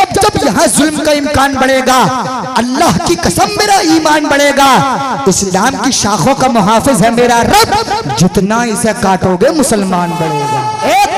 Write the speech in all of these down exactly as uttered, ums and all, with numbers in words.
जब जब यहाँ जुल्म का इम्कान बढ़ेगा, अल्लाह की कसम मेरा ईमान बढ़ेगा। इस्लाम की शाखों का मुहाफिज है मेरा रब, जितना इसे काटोगे मुसलमान बढ़ेगा। एक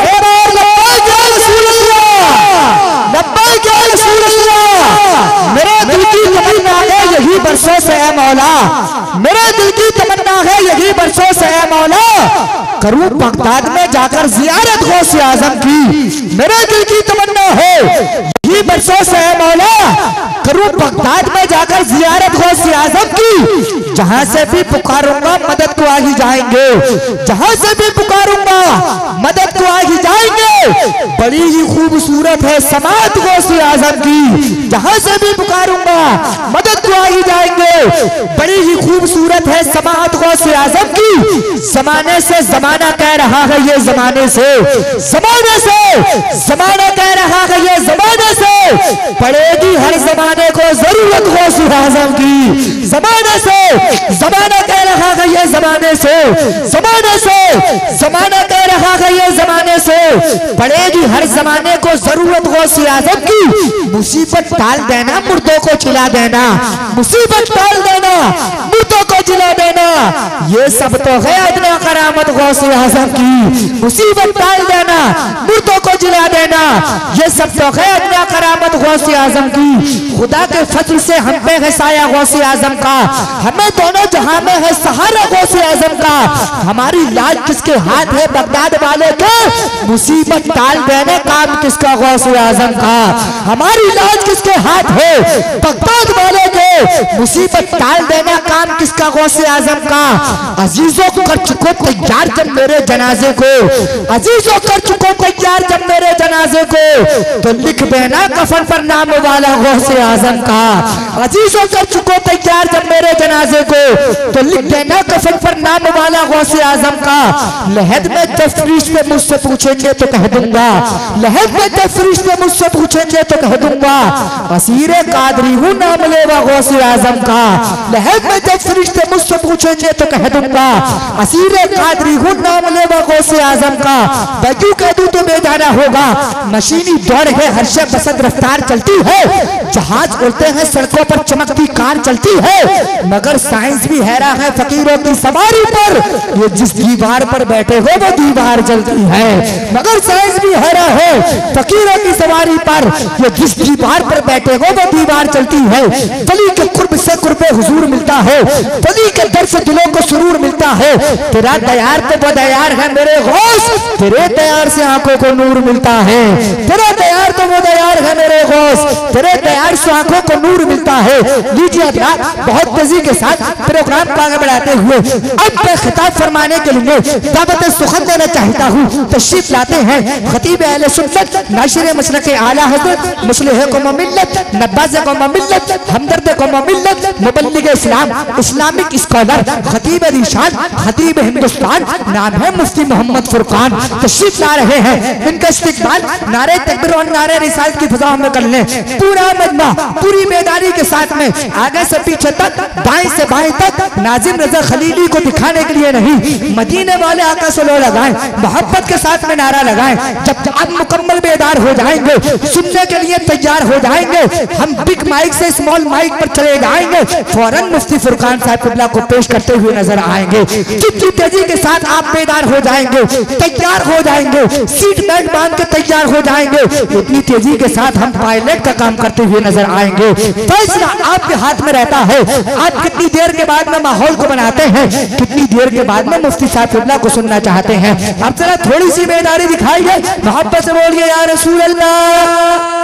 मेरे दिल की तमन्ना है यही बरसों से है मौला, मेरे दिल की तमन्ना है यही बरसों से है मौला, करूं बगदाद में जाकर जियारत गौसे आजम की। मेरे दिल की तमन्ना है यही बरसों से है मौला, करूं बगदाद में जाकर जियारत गौसे आजम की। जहां से भी पुकारूंगा मदद को आ ही जाएंगे, जहां से भी पुकारूंगा मदद को आ ही जाएंगे। बड़ी ही खूबसूरत है समात गौसे आजम की, जहां से भी पुकारूंगा मदद को आ ही जाएंगे। बड़ी ही खूबसूरत है समात गौसे आजम की। जमाने से जमाना कह रहा है ये जमाने से, जमाने से जमाना कह रहा है ये जमाने से, पड़ेगी हर जमाने को जरूरत गौसे आजम की। जमाने से जमाना कह रहा है ये जमाने से, जमाने से जमाना कह रहा है ये जमाने से, पड़ेगी हर जमाने को जरूरत गौसे आजम की। मुसीबत टाल देना मुर्दों को चिल्ला देना, मुसीबत टाल देना मुर्दों को चिल्ला देना, ये सब तो है अदना करामत गौसे आजम की। मुसीबत टाल देना मुर्दों को चिल्ला देना, ये सब तो है अदना करामत गौसे आजम की। खुदा के फजल से हम पे है साया गौसे आजम का, हमें दोनों जहां में है सहारा गौसे आजम का। हमारी लाज किसके हाथ है बगदाद वाले के, मुसीबत टाल देने काम किसका गौसे आजम का। हमारी लाज किसके हाथ है बगदाद वाले के, मुसीबत टाल देना काम किसका गौसे आजम का। अजीजों कर चुको तैयार जब मेरे जनाजे को, अजीजों कर चुको तैयार जब मेरे जनाजे को, तो लिख देना कफन पर नाम वाला गौसे आजम का। अजीजों कर चुको तैयार जब मेरे जनाजे को, तो लिख देना कफन पर नाम वाला गौसे आजम का। लहद में तफरीश पे मुझसे पूछेंगे तो कह दूंगा, लहद में तफरीश पे मुझसे पूछेंगे तो कह दूंगा, असीरे कादरी हूँ नाम लेवा गौसे आजम का। लहद में तफरीश पे मुझसे पूछेंगे तो कह दूंगा, असीरे कादरी हूँ नाम लेवा गौसे आजम का। बैजू कह दूं तो बेजाना होगा, मशीनी दौड़ है हर शय बसत रफ्तार चलती है, जहाज उड़ते हैं सड़कों पर चमकती कार चलती है, मगर साइंस भी हैरान है फकीरों की सवारी पर, ये जिस दीवार पर बैठे हो वो दीवार जलती है। मगर साइंस भी हैरान है फकीरों की सवारी पर, ये जिस दीवार पर बैठे हो वो दीवार चलती है। वली के कुर्ब से कुर्बे हुजूर मिलता है, वली के दर से दिलों को सुरूर मिलता है। तेरा तैयार तो बदयार है मेरे गौस, तेरे तैयार से आंखों को नूर मिलता है। तेरा तैयार तो बदयार है मेरे गौस, तेरे तैयार से आंखों को नूर मिलता है। लीजिए हजरात, बहुत तेजी के साथ प्रोग्राम को आगे बढ़ाते हुए अब मैं खिताब फरमाने के लिए दावत सुखन देना चाहता हूँ। तशरीफ लाते हैं खतीब अहले सुन्नत नाशिर मसलक आला हज़रत मुस्लिह कौम मिल्लत नब्बाज़ कौम मिल्लत हमदर्द कौम मिल्लत मुबल्लिग इस्लाम इस्लामिक स्कॉलर खतीब रिशाद खतीब हिंदुस्तान, नाम है मुफ्ती मोहम्मद फुरकान, तशरीफ ला रहे हैं। इनका इस्तिकबाल नारे तकबीर और नारे रिसालत की फिजा में कर लें। पूरा मजमा पूरी बेदारी के साथ में आगे से पीछे तक दाएं से बाएं तक नाजिम रजा खलीली को दिखाने के लिए नहीं, मदीने वाले आका से लो लगाएं, मोहब्बत के साथ में नारा लगाएं। जब आप मुकम्मल बेदार हो जाएंगे, सुनने के लिए तैयार हो जाएंगे, हम बिग माइक से स्मॉल माइक पर चले जाएंगे, फौरन मुफ्ती फुरकान साहब किबला को पेश करते हुए नजर आएंगे। कितनी तेजी के साथ आप बेदार हो जाएंगे, तैयार हो जाएंगे, सीट बेल्ट बांध के तैयार हो जाएंगे, इतनी तेजी के साथ हम पायलट का काम करते हुए नजर आएंगे। फैसला आपके हाथ में रहता है, आप कितनी देर के बाद में माहौल को बनाते हैं, कितनी देर के बाद में मुफ्ती साहब किबला को सुनना चाहते हैं। अब जरा थोड़ी सी बेदारी दिखाइए, मोहब्बत से बोलिए या रसूल अल्लाह।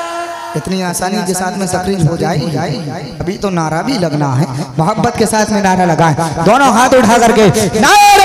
इतनी आसानी के साथ में तकरीर हो जाए, अभी तो नारा भी लगना है। मोहब्बत के साथ में नारा लगाएं, दोनों हाथ उठा करके नारा।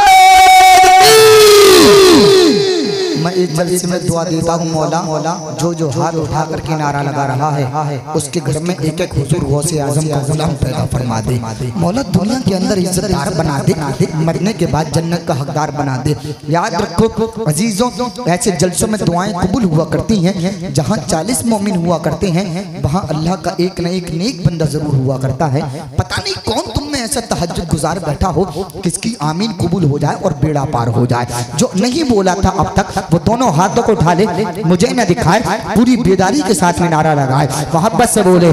मैं इस जलसे में दुआ देता हूँ मौला, मौला जो जो हाथ उठा करके नारा लगा रहा है उसके घर में एक एक हुजूर गौसे आजम का गुलाम पैदा फरमा दे। मौला दुनिया के अंदर इज्जतदार बना दे, मरने के बाद जन्नत का हकदार बना दे। याद रखो अजीजों, ऐसे जलसों में दुआएं कबूल हुआ करती हैं। जहाँ चालीस मोमिन हुआ करते हैं वहाँ अल्लाह का एक न एक नेक बंदा जरूर हुआ करता है। पता नहीं कौन तुम में ऐसा तहज्जुद गुजार बैठा हो किसकी आमीन कबूल हो जाए और बेड़ा पार हो जाए। जो नहीं बोला था अब तक वो दोनों हाथों को उठा ले, मुझे न दिखाए, पूरी बेदारी के साथ में नारा लगाए, मोहब्बत से बोले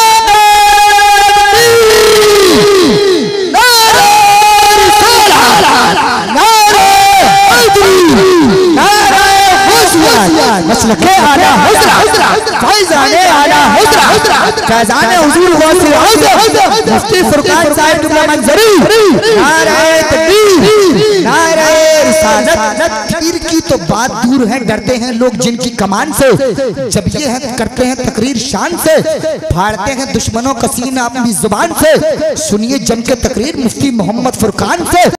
मसलके आला हुज़रा फैज़ाने आला हुज़रा फैज़ाने हुज़ूर गौसे आज़म मुफ्ती फुरकान साहिब क़िबला मंज़री नारे तकबीर नारे रिसालत। तकरीर की तो बात दूर है, डरते हैं लोग जिनकी कमान से, जब ये है करते हैं तकरीर शान से, फाड़ते हैं दुश्मनों का सीना अपनी जुबान से। सुनिए जम के तकरीर मुफ्ती मोहम्मद फुरकान से।